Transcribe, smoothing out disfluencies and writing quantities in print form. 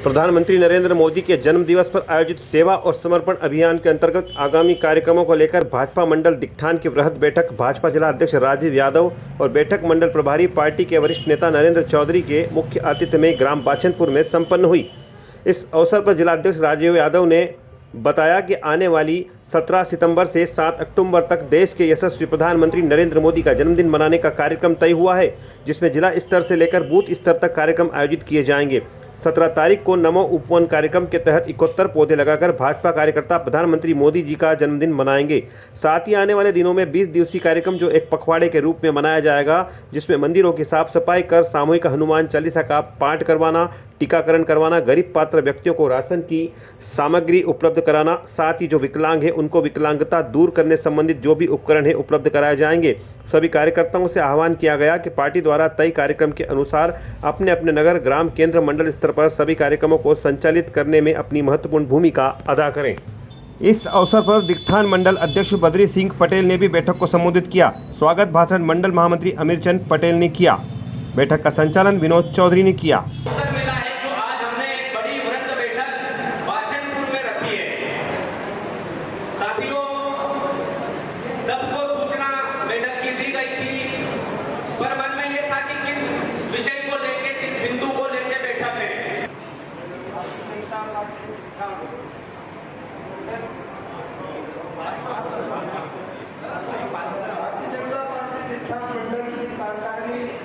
प्रधानमंत्री नरेंद्र मोदी के जन्म दिवस पर आयोजित सेवा और समर्पण अभियान के अंतर्गत आगामी कार्यक्रमों को लेकर भाजपा मंडल दिग्ठान की वृहद बैठक भाजपा जिला अध्यक्ष राजीव यादव और बैठक मंडल प्रभारी पार्टी के वरिष्ठ नेता नरेंद्र चौधरी के मुख्य आतिथ्य में ग्राम बाछनपुर में संपन्न हुई। इस अवसर पर जिलाध्यक्ष राजीव यादव ने बताया कि आने वाली 17 सितंबर से 7 अक्टूबर तक देश के यशस्वी प्रधानमंत्री नरेंद्र मोदी का जन्मदिन मनाने का कार्यक्रम तय हुआ है, जिसमें जिला स्तर से लेकर बूथ स्तर तक कार्यक्रम आयोजित किए जाएंगे। 17 तारीख को नमो उपवन कार्यक्रम के तहत 71 पौधे लगाकर भाजपा कार्यकर्ता प्रधानमंत्री मोदी जी का जन्मदिन मनाएंगे। साथ ही आने वाले दिनों में 20 दिवसीय कार्यक्रम जो एक पखवाड़े के रूप में मनाया जाएगा, जिसमें मंदिरों की साफ सफाई कर सामूहिक हनुमान चालीसा का पाठ करवाना, टीकाकरण करवाना, गरीब पात्र व्यक्तियों को राशन की सामग्री उपलब्ध कराना, साथ ही जो विकलांग हैं उनको विकलांगता दूर करने संबंधित जो भी उपकरण है उपलब्ध कराए जाएंगे। सभी कार्यकर्ताओं से आह्वान किया गया कि पार्टी द्वारा तय कार्यक्रम के अनुसार अपने अपने नगर, ग्राम, केंद्र, मंडल स्तर पर सभी कार्यक्रमों को संचालित करने में अपनी महत्वपूर्ण भूमिका अदा करें। इस अवसर पर दिग्ठान मंडल अध्यक्ष बद्री सिंह पटेल ने भी बैठक को संबोधित किया। स्वागत भाषण मंडल महामंत्री अमीर चंद पटेल ने किया। बैठक का संचालन विनोद चौधरी ने किया। सबको सूचना बैठक की दी गई थी, पर मन में ये था कि किस विषय को लेके, किस बिंदु को लेके बैठक है। भारतीय जनता पार्टी दिग्ठान मंडल की कार्यकारिणी